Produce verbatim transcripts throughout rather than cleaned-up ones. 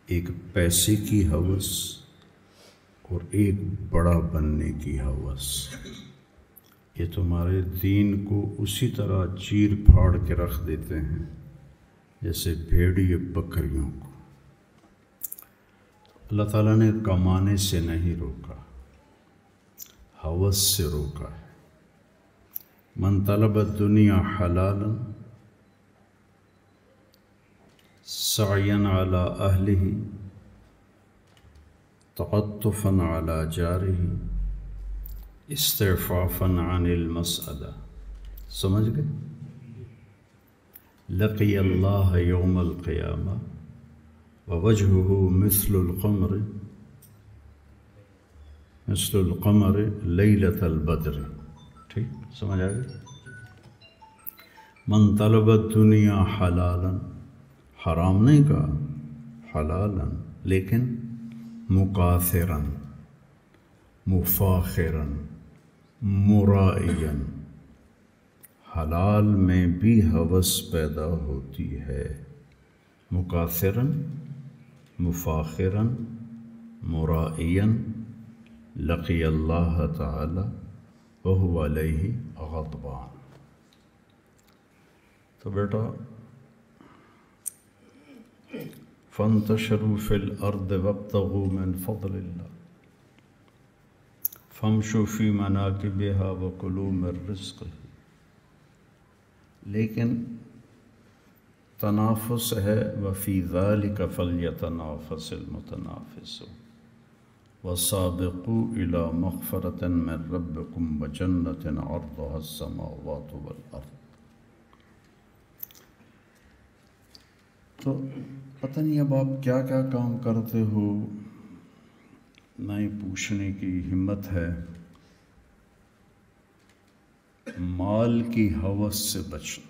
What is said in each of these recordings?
ایک پیسے کی ہوس اور ایک بڑا بننے کی ہوس، یہ تمہارے دین کو اسی طرح چیر پھاڑ کے رکھ دیتے ہیں جیسے بھیڑیے بکریوں کو۔ اللہ تعالیٰ نے کمانے سے نہیں روکا، ہوس سے روکا ہے۔ من طلب الدنیا حلالا سعیا علی اہلہ تعطفا علی جارہ استعفافا عن المسألہ، سمجھ گئے؟ لقی اللہ یوم القیامہ ووجہہ مثل القمر مثل القمر لیلۃ البدر، ٹھیک سمجھ آئے؟ من طلب الدنیا حلالا، حرام نہیں کہا، حلالا، لیکن مکاثرا، مفاخرا، مرائیا، حلال میں بھی ہوس پیدا ہوتی ہے، مکاثرا، مفاخرا، مرائیا، لقی اللہ تعالی وہو علیہ غضبان۔ تو بیٹا فانتشروا فی الارض وابتغوا من فضل اللہ فامشوا فی مناکبہا وکلوا من رزقہ، لیکن تنافس ہے، وفی ذلک فلیتنافس المتنافسون، وسابقوا الی مغفرۃ من ربکم وجنۃ عرضها السماوات والارض۔ تو پتہ نہیں اب آپ کیا کیا کام کرتے ہو، نہ ہی پوچھنے کی ہمت ہے۔ مال کی ہوس سے بچنا،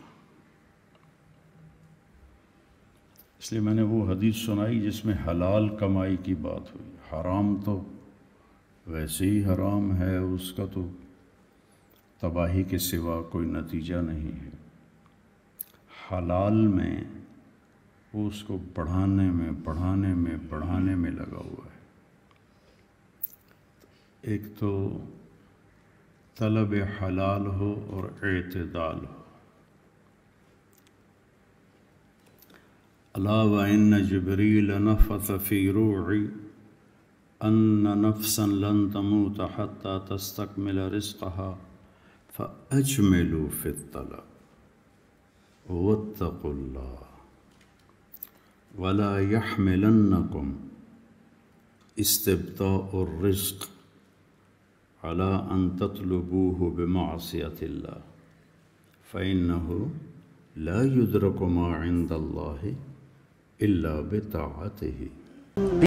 اس لیے میں نے وہ حدیث سنائی جس میں حلال کمائی کی بات ہوئی۔ حرام تو ویسے ہی حرام ہے، اس کا تو تباہی کے سوا کوئی نتیجہ نہیں ہے۔ حلال میں وہ اس کو بڑھانے میں بڑھانے میں بڑھانے میں لگا ہوا ہے۔ ایک تو طلب حلال ہو اور اعتدال ہو۔ الا وان جبریل نفث فی روعی ان نفسا لن تموت حتی تستکمل رزقها فاجملوا فی الطلب واتقوا اللہ ولا يحملنكم استبطاء الرزق على أن تطلبوه بمعصية الله فإنه لا يدرك ما عند الله إلا بطاعته۔